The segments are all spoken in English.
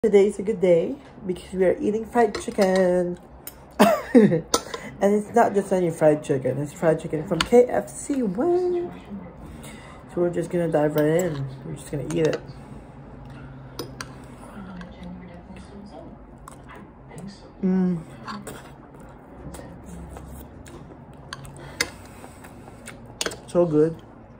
Today is a good day because we are eating fried chicken. And it's not just any fried chicken, it's fried chicken from KFC. What? So we're just gonna dive right in. We're just gonna eat it. So good.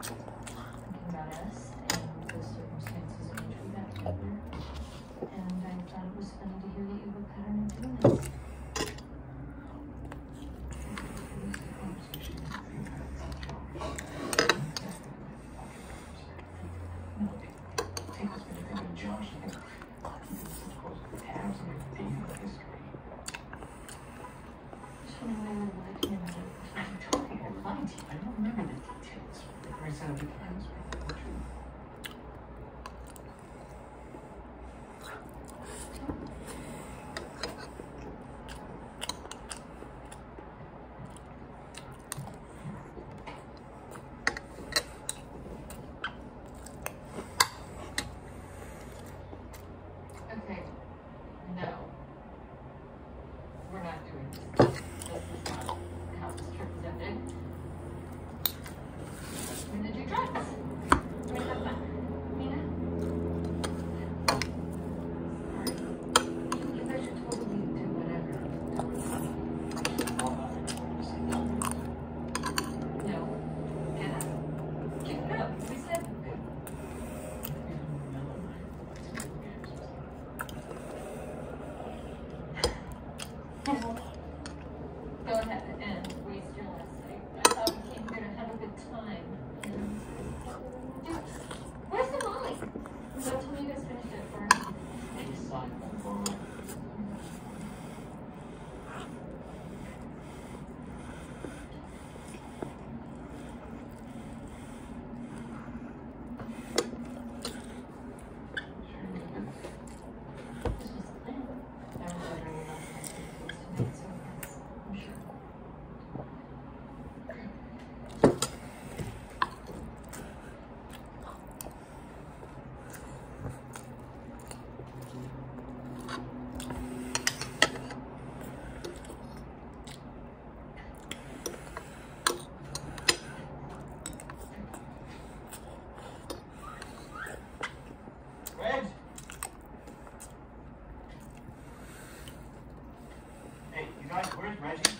Okay, no, we're not doing this. This is not how this trip is ended. We're gonna do drugs. We're gonna have fun. Mina? Sorry. You guys should totally do whatever. No. Get up. Get up. We said. Go ahead and waste your last night. I thought we came here to have a good time. Dude, where's the Molly? Don't tell me you guys finished it first. Where's Reggie?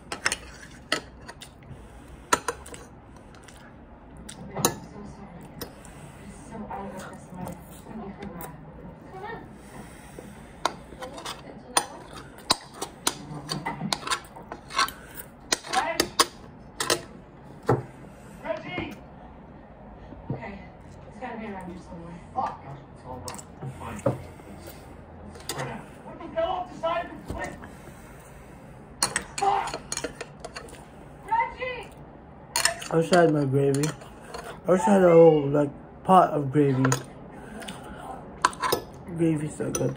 I'm so sorry. I'm so out of this life. Thank you for that. Come on. Reggie! Okay, it's gotta be around here somewhere. Oh, gosh, it's all right. I'm fine. Let's spread out. What the hell off the side of the cliff? Reggie! I wish I had my gravy. I wish I had a whole like pot of gravy. Gravy's so good.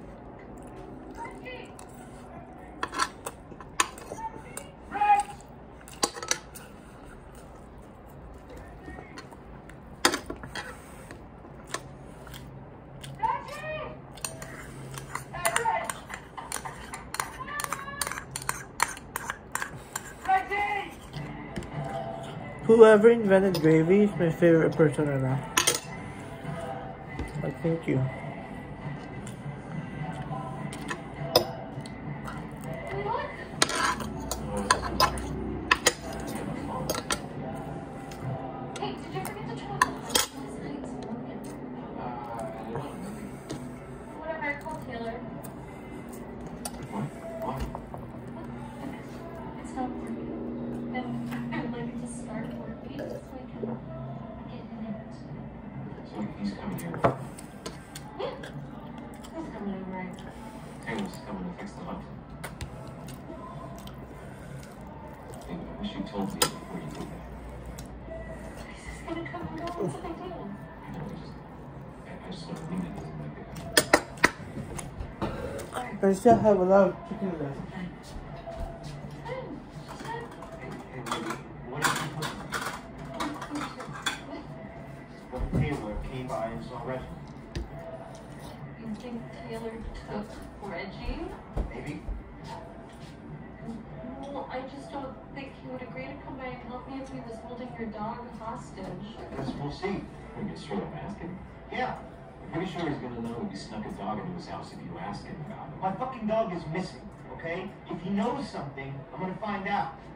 Whoever invented gravy is my favorite person right now. Like, thank you. Hey, did you forget the chocolate last night? Whatever, I called Taylor. What? It's not working. And I'm ready to start working so I can get in it. So he's coming here. Yeah. He's coming over, right? Taylor's coming to fix the hut. Hey, I wish you told me before you did that. He's just gonna come and go. What's a big deal? I know, I just don't mean it like that. I still have a lot of chicken left. What Taylor came by and saw Reggie. You think Taylor Taylor took Reggie? Maybe. Well, I just don't think he would agree to come by and help me if he was holding your dog hostage. I guess we'll see. We can straight up ask him. Yeah. I'm pretty sure he's gonna know we snuck a dog into his house if you ask him about it. My fucking dog is missing, okay? If he knows something, I'm gonna find out.